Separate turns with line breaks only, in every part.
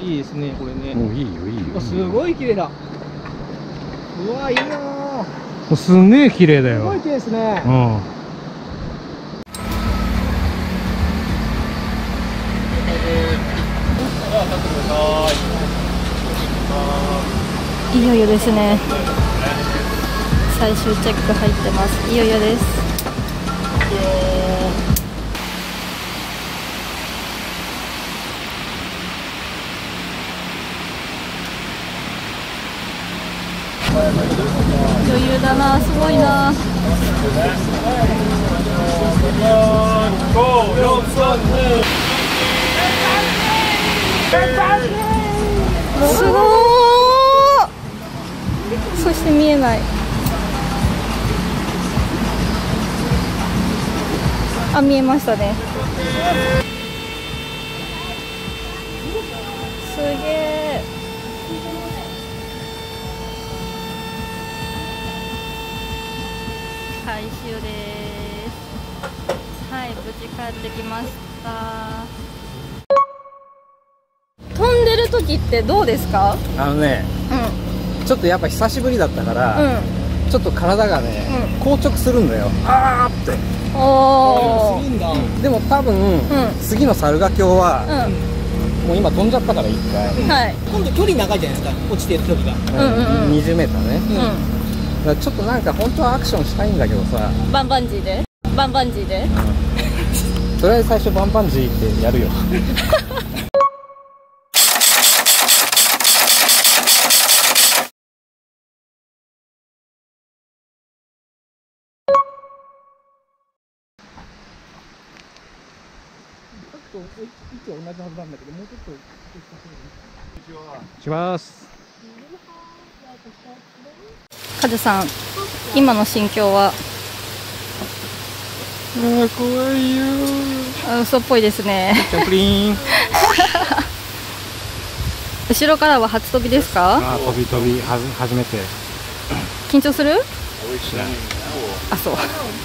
いいですね、これね。
もういいよいいよ。
すごい綺麗だ。うわ、いいなぁ。
もうすんげえ綺麗だよ。
すごい綺麗ですね。
うん。
いよいよですね。最終チェック入ってます。いよいよです。余裕だな、すごいな。すごー。そして見えない。あ、見えましたね。すげえ。回収です。はい、無事帰ってきました。飛んでる時ってどうですか？
ちょっとやっぱ久しぶりだったから、ちょっと体がね、硬直するんだよ。あーって。
お
するんだ。
でも多分、次の猿ヶ京は、もう今飛んじゃったから1回。
はい。
今度距離長いじゃないですか、落ちてる距離が。
20メーターね。だからちょっとなんか本当はアクションしたいんだけどさ。
バンバンジーでバンバンジーで、
とりあえず最初バンバンジーってやるよ。
位置は同じはずなんだけど、もうちょっと
します。
カズさん、今の心境は？
怖いよ。
嘘っぽいですね。
ジャンプリン。
後ろからは初飛びですか？
飛び初めて。
緊張する？あ、そう。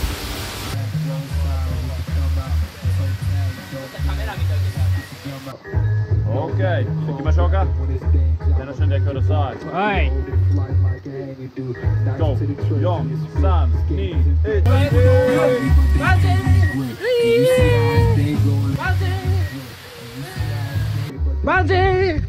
OK、行きましょうか。楽しんでください。
はい。
5、4、3、2、1。
バンジー。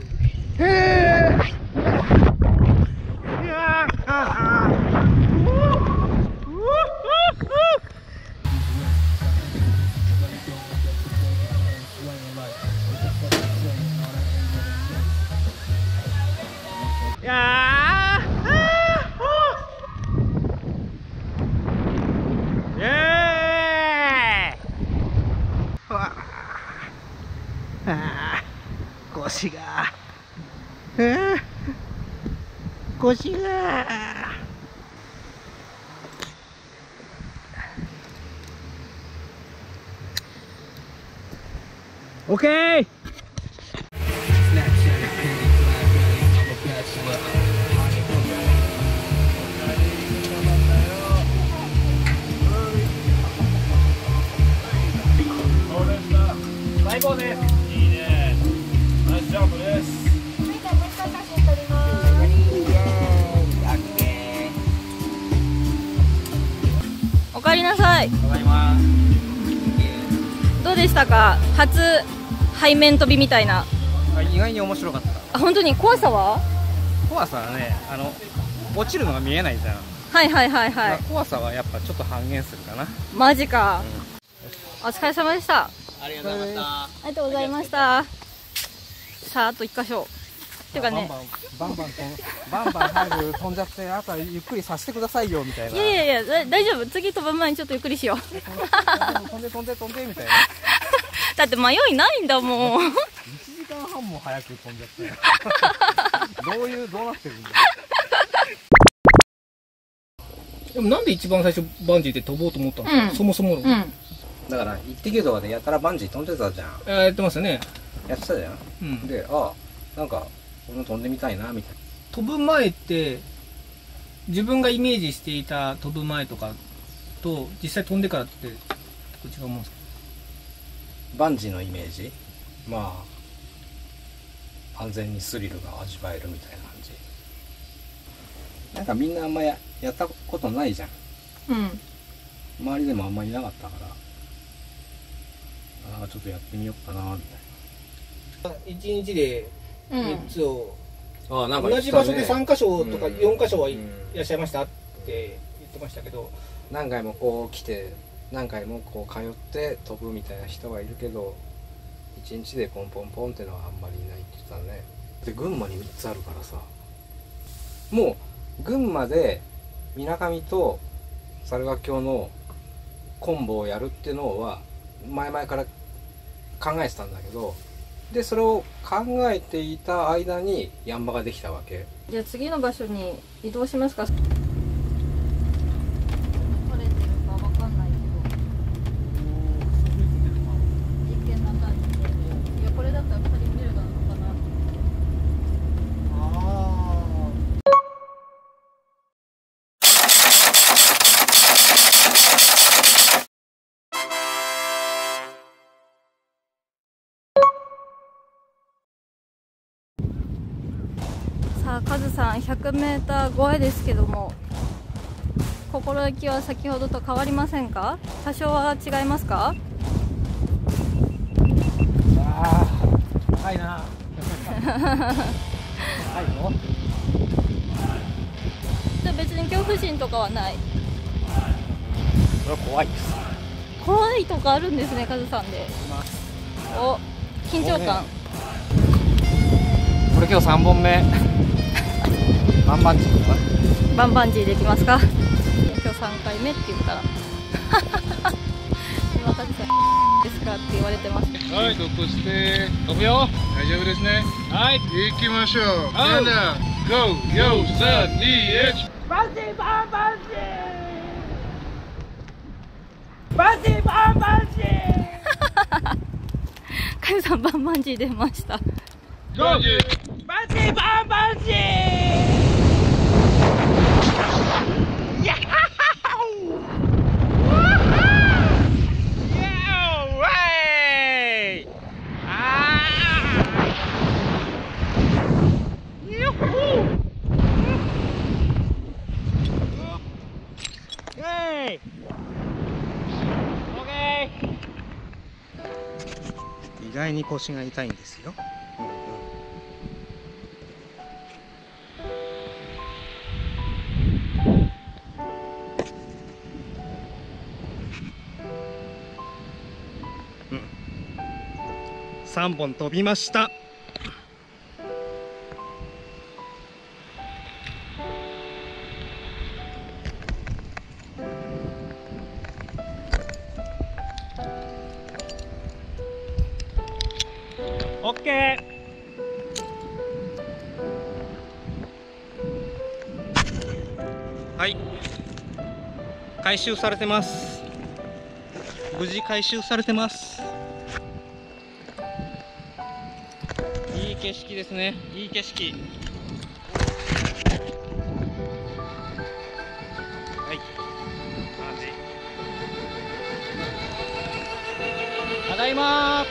腰が、腰が。オッケー。
最高です。
いいね。ナイスジャンプです。
おかえりなさい。
ただいま。
どうでしたか？初背面飛びみたいな。
意外に面白かった。
あ、本当に。怖さは？
怖さはね、落ちるのが見えないじゃん。
はいはいはいはい。
怖さはやっぱちょっと半減するかな。
マジか。お疲れ様でした。
ありがとうございました。
ありがとうございました。さあ、あと1箇所。ていうかね、
バンバン早く飛んじゃって、あとはゆっくりさせてくださいよみたいな。
いや大丈夫。次飛ぶ前にちょっとゆっくりしよう。
飛んでみたいな。
だって迷いないんだもん。
1時間半も早く飛んじゃって。どうなってるんだ。
でもなんで一番最初バンジーで飛ぼうと思ったんですか？そもそもの。
だからイッテ Q とかでやたらバンジー飛んでたじゃん。
やってますよね。
やってたじゃん。で、なんか俺も飛んでみたいなみたいな。
飛ぶ前って自分がイメージしていた飛ぶ前とかと実際飛んでからって違うもんですか？
バンジーのイメージ、 完全にスリルが味わえるみたいな感じ。なんかみんなあんまやったことないじゃん。
うん。
周りでもあんまりいなかったから、ちょっとやってみようかなみたいな。
1日で3つを、
なんか
同じ場所で3箇所とか4箇所はいらっしゃいましたって言ってましたけど、
何回もこう来て何回もこう通って飛ぶみたいな人はいるけど、1日でポンポンポンってのはあんまりいないって言ってたね。で群馬に3つあるからさ、もう群馬で水上と猿ヶ京のコンボをやるっていうのは前々から考えてたんだけど、でそれを考えていた間にヤンマができたわけ。
じゃあ次の場所に移動しますか。取れてるかわかんないけど、実験な感じで、いやこれだったら2人見れるのかな。さあカズさん 100m 超えですけども、心意気は先ほどと変わりませんか？多少は違いますか？
高いな。高いの？
じゃあ別に恐怖心とかはない？
これは怖いです。
怖いとかあるんですね、カズさんで。お、緊張感。
これ今日3本目。バンバンジーかな。
バンバンジーできますか？今日3回目って言ったら今カズさんですかって言われてます。
はい、トップして飛ぶよ。大丈夫ですね。はい、行きましょう。みんな GO! 4、3、2、1。
バンジーバンバンジーバンジーバンバンジー
カズさんバンバンジー出ました。
バンジー
バンジーバンバンジーやっはっは
意外に腰が痛いんですよ。3本飛びました。オッケー。はい、回収されてます。無事回収されてます。いい景色ですね。いい景色。はい、マジ。ただいまー。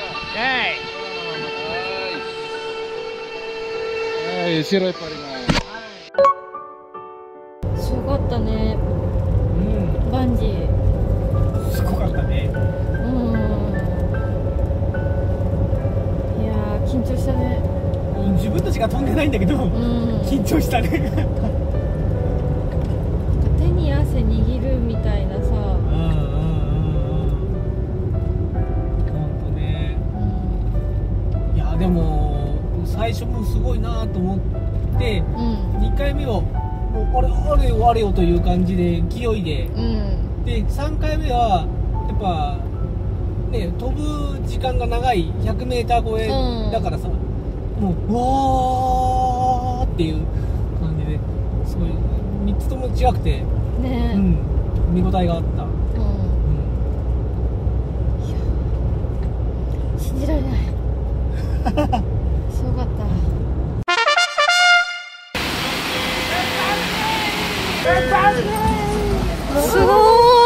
はい、白いパリマン。
すごかったね。バンジー。
すごかったね。
いやー緊張したね。
自分たちが飛んでないんだけど、緊張したね。
手に汗握るみたいなさ。
本当ね。いやでも最初もすごいなと思って、2回目はもうあれよあれよという感じで勢いで、で3回目はやっぱね飛ぶ時間が長い 100m 超えだからさ、もうわーっていう感じですごい3つとも違くて、見応えがあった。
信じられない。すごかった。すごーい。